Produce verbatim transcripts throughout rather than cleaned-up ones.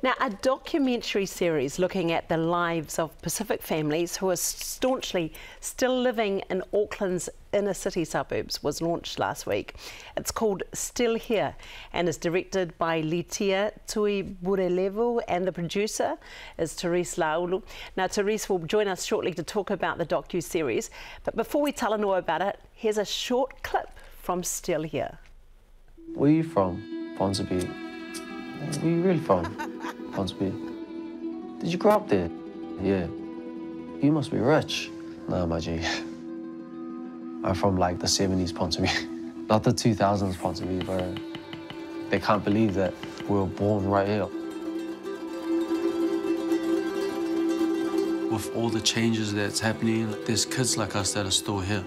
Now, a documentary series looking at the lives of Pacific families who are staunchly still living in Auckland's inner city suburbs was launched last week. It's called Still Here and is directed by Litia Tuiburelevu, and the producer is Torisse Laulu. Now, Torisse will join us shortly to talk about the docu-series, but before we Talanoa about it, here's a short clip from Still Here. Where are you from? Ponsonby. Where are you really from? Ponsonby. Did you grow up there? Yeah. You must be rich. Nah, my G. I'm from like the seventies Ponsonby, not the two thousands Ponsonby, bro. They can't believe that we were born right here. With all the changes that's happening, there's kids like us that are still here.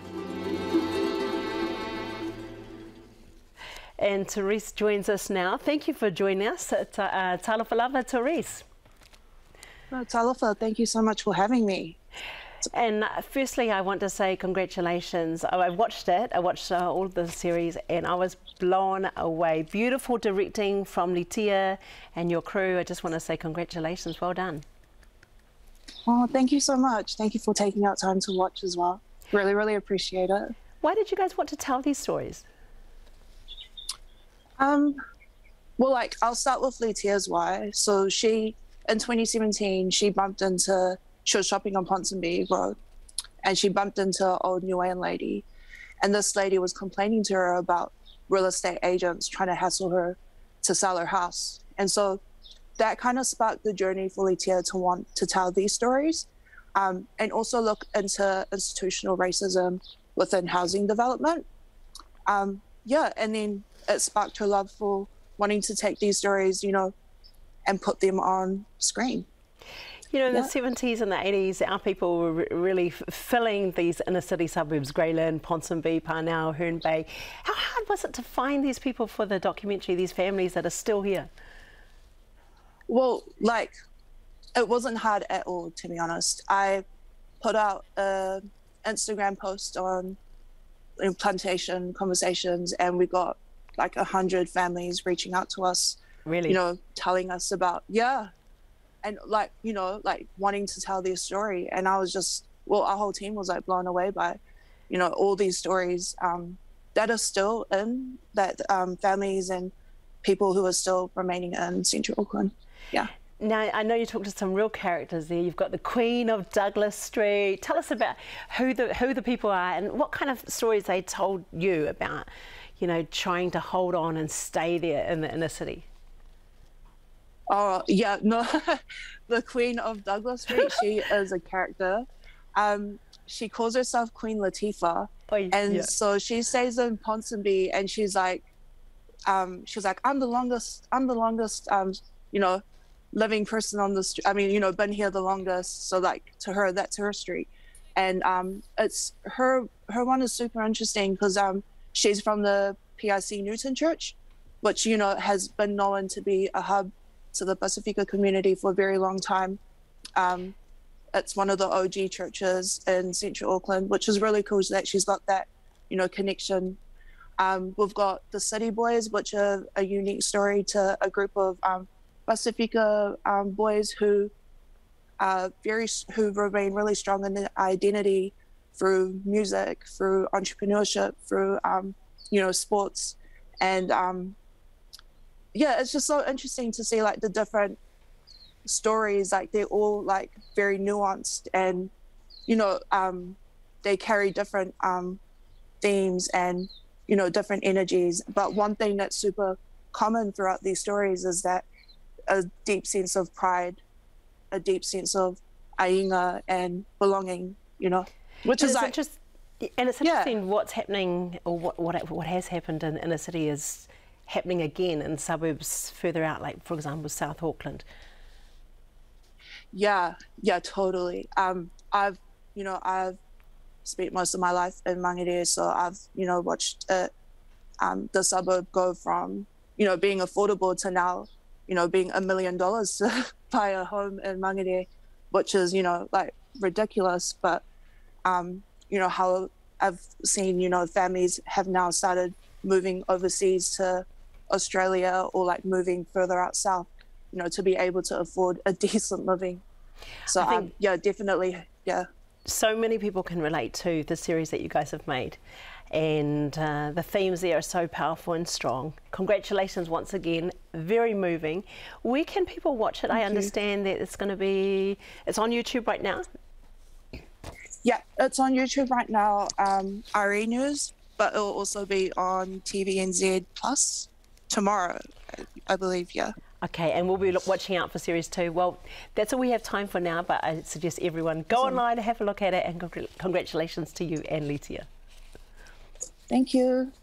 And Torisse joins us now. Thank you for joining us. Uh, Talofa lava, Torisse. No, Talofa, thank you so much for having me. And uh, firstly, I want to say congratulations. I, I watched it, I watched uh, all of the series, and I was blown away. Beautiful directing from Litia and your crew. I just want to say congratulations, well done. Oh, thank you so much. Thank you for taking out time to watch as well. Really, really appreciate it. Why did you guys want to tell these stories? Um, well, like, I'll start with Litia's why. So she, in twenty seventeen, she bumped into, she was shopping on Ponsonby Road, and she bumped into an old Niuean lady. And this lady was complaining to her about real estate agents trying to hassle her to sell her house. And so that kind of sparked the journey for Litia to want to tell these stories, um, and also look into institutional racism within housing development. Um, yeah, and then it sparked her love for wanting to take these stories, you know, and put them on screen. You know, in yeah. the seventies and the eighties, our people were really filling these inner city suburbs, Lynn, Ponsonby, Tagata, Herne Bay. How hard was it to find these people for the documentary, these families that are still here? Well, like, it wasn't hard at all, to be honest. I put out an Instagram post on plantation conversations, and we got like a hundred families reaching out to us, really, you know, telling us about, yeah, and like, you know, like wanting to tell their story. And I was just, well, our whole team was like blown away by, you know, all these stories um, that are still in that um, families and people who are still remaining in Central Auckland. Yeah. Now, I know you talked to some real characters there. You've got the Queen of Douglas Street. Tell us about who the who the people are and what kind of stories they told you about, you know, trying to hold on and stay there in the inner city. Oh, yeah, no, the Queen of Douglas Street, she is a character. Um, she calls herself Queen Latifah. Oh, and yeah. so she stays in Ponsonby, and she's like, um, she's like, I'm the longest, I'm the longest, um, you know, living person on the street. I mean, you know, been here the longest. So like to her, that's her street. And um, it's her, her one is super interesting because um, she's from the P I C Newton Church, which, you know, has been known to be a hub to the Pasifika community for a very long time. Um, it's one of the O G churches in Central Auckland, which is really cool that she's got that, you know, connection. Um, we've got the City Boys, which are a unique story to a group of um, Pasifika um, boys who uh, very who remain really strong in their identity through music, through entrepreneurship, through um, you know, sports, and um, yeah, it's just so interesting to see like the different stories. Like they're all like very nuanced, and you know, um, they carry different um, themes and you know, different energies. But one thing that's super common throughout these stories is that a deep sense of pride, a deep sense of ainga and belonging, you know, which and is like, just, and it's interesting yeah. what's happening, or what, what what has happened in inner city is happening again in suburbs further out, like for example South Auckland. Yeah, yeah, totally. Um, I've, you know, I've spent most of my life in Mangere, so I've, you know, watched it, um, the suburb go from, you know, being affordable to now, you know, being a million dollars to buy a home in Mangere, which is, you know, like ridiculous. But, um, you know, how I've seen, you know, families have now started moving overseas to Australia or like moving further out south you know, to be able to afford a decent living. So um, yeah, definitely, yeah. So many people can relate to the series that you guys have made, and uh, the themes there are so powerful and strong. Congratulations once again, very moving. Where can people watch it? Thank I understand you. that it's going to be, it's on YouTube right now? Yeah, it's on YouTube right now, um, R E News, but it'll also be on T V N Z Plus tomorrow, I believe, yeah. Okay, and we'll be watching out for series two. Well, that's all we have time for now, but I suggest everyone go awesome. online, have a look at it, and congratulations to you and Litia. Thank you.